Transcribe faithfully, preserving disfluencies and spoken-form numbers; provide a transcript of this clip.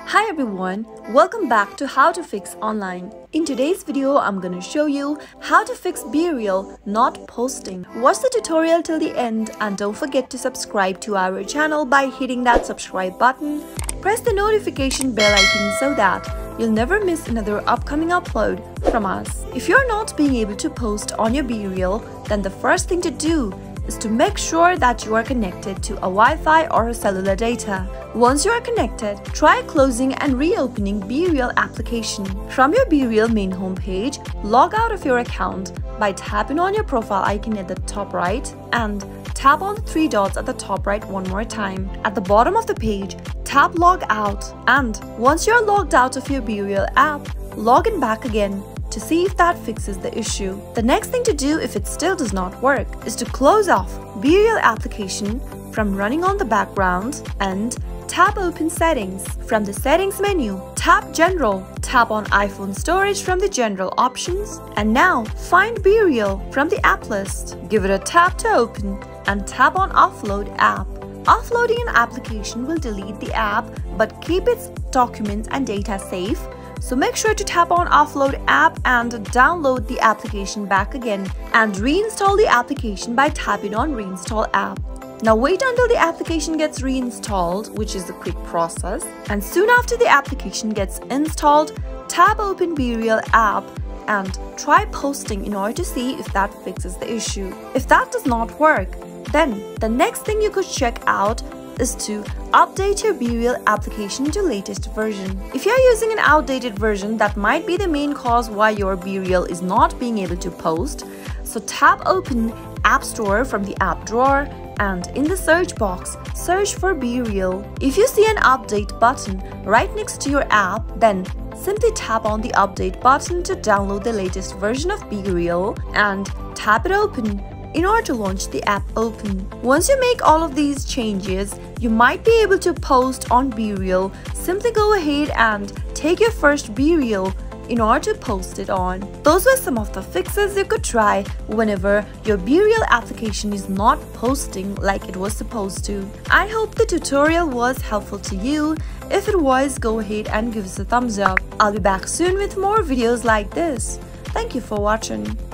Hi everyone, welcome back to How to Fix Online. In today's video, I'm gonna show you how to fix BeReal not posting. Watch the tutorial till the end and don't forget to subscribe to our channel by hitting that subscribe button. Press the notification bell icon so that you'll never miss another upcoming upload from us. If you're not being able to post on your BeReal, then the first thing to do is to make sure that you are connected to a Wi-Fi or a cellular data. Once you are connected, try closing and reopening BeReal application. From your BeReal main homepage, log out of your account by tapping on your profile icon at the top right and tap on the three dots at the top right one more time. At the bottom of the page, tap log out, and once you're logged out of your BeReal app, log in back again to see if that fixes the issue. The next thing to do if it still does not work is to close off BeReal application from running on the background and tap open settings. From the settings menu, tap general, tap on iPhone storage from the general options, and now find BeReal from the app list. Give it a tap to open and tap on offload app. Offloading an application will delete the app but keep its documents and data safe. So make sure to tap on offload app and download the application back again and reinstall the application by tapping on reinstall app. Now wait until the application gets reinstalled, which is a quick process, and soon after the application gets installed, tap open BeReal app and try posting in order to see if that fixes the issue. If that does not work, then the next thing you could check out is to update your BeReal application to latest version. If you're using an outdated version, that might be the main cause why your BeReal is not being able to post. So tap open App Store from the app drawer and in the search box, search for BeReal. If you see an update button right next to your app, then simply tap on the update button to download the latest version of BeReal and tap it open in order to launch the app open. Once you make all of these changes, you might be able to post on BeReal. Simply go ahead and take your first BeReal in order to post it on. Those were some of the fixes you could try whenever your BeReal application is not posting like it was supposed to. I hope the tutorial was helpful to you. If it was, go ahead and give us a thumbs up. I'll be back soon with more videos like this. Thank you for watching.